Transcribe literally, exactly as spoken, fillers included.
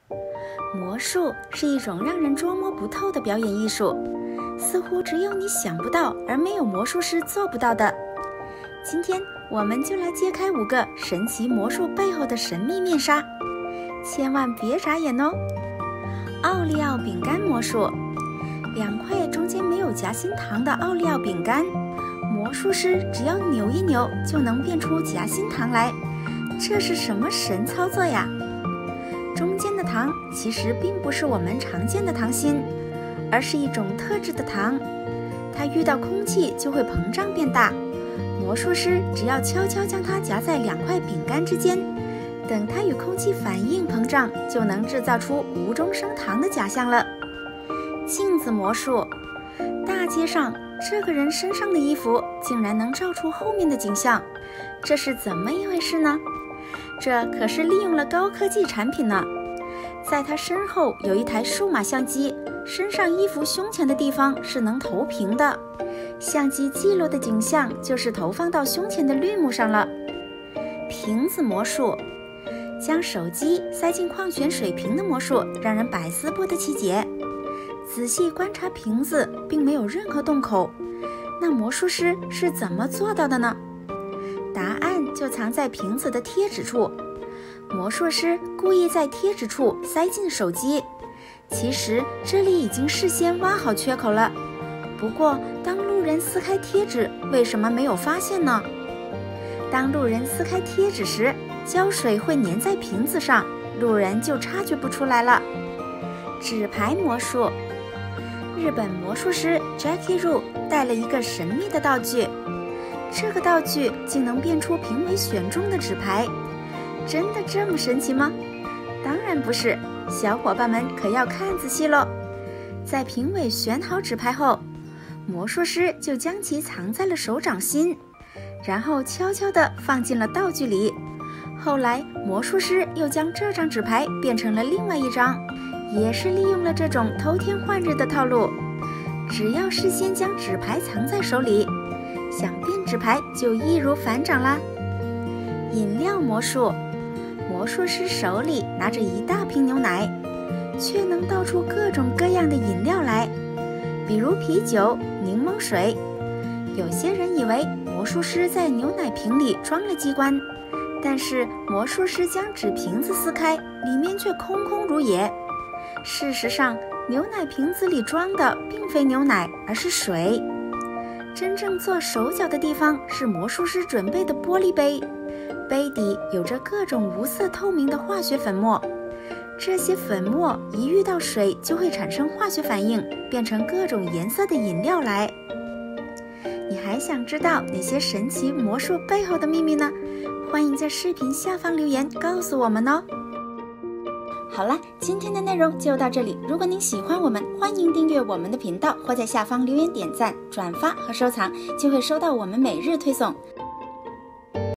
魔术是一种让人捉摸不透的表演艺术，似乎只有你想不到，而没有魔术师做不到的。今天我们就来揭开五个神奇魔术背后的神秘面纱，千万别眨眼哦！奥利奥饼干魔术，两块中间没有夹心糖的奥利奥饼干，魔术师只要扭一扭就能变出夹心糖来，这是什么神操作呀？中间的糖其实并不是我们常见的糖心，而是一种特制的糖，它遇到空气就会膨胀变大。魔术师只要悄悄将它夹在两块饼干之间，等它与空气反应膨胀，就能制造出无中生糖的假象了。镜子魔术，大街上这个人身上的衣服竟然能照出后面的景象，这是怎么一回事呢？这可是利用了高科技产品呢。在他身后有一台数码相机，身上衣服胸前的地方是能投屏的，相机记录的景象就是投放到胸前的绿幕上了。瓶子魔术，将手机塞进矿泉水瓶的魔术让人百思不得其解。仔细观察瓶子并没有任何洞口，那魔术师是怎么做到的呢？答案就藏在瓶子的贴纸处，魔术师故意在贴纸处塞进手机，其实这里已经事先挖好缺口了，不过当路人撕开贴纸，为什么没有发现呢？当路人撕开贴纸时，胶水会粘在瓶子上，路人就察觉不出来了。纸牌魔术，日本魔术师 Jackie Ru 带了一个神秘的道具，这个道具竟能变出评委选中的纸牌，真的这么神奇吗？当然不是，小伙伴们可要看仔细咯。在评委选好纸牌后，魔术师就将其藏在了手掌心，然后悄悄地放进了道具里。后来魔术师又将这张纸牌变成了另外一张，也是利用了这种偷天换日的套路。只要事先将纸牌藏在手里，想变纸牌就易如反掌啦。饮料魔术，魔术师手里拿着一大瓶牛奶，却能倒出各种各样的饮料来，比如啤酒、柠檬水。有些人以为魔术师在牛奶瓶里装了机关，但是魔术师将纸瓶子撕开，里面却空空如也。事实上，牛奶瓶子里装的并非牛奶，而是水。真正做手脚的地方是魔术师准备的玻璃杯，杯底有着各种无色透明的化学粉末，这些粉末一遇到水就会产生化学反应，变成各种颜色的饮料来。你还想知道哪些神奇魔术背后的秘密呢？欢迎在视频下方留言告诉我们哦。好了，今天的内容就到这里。如果您喜欢我们，欢迎订阅我们的频道，或在下方留言点赞、转发和收藏，就会收到我们每日推送。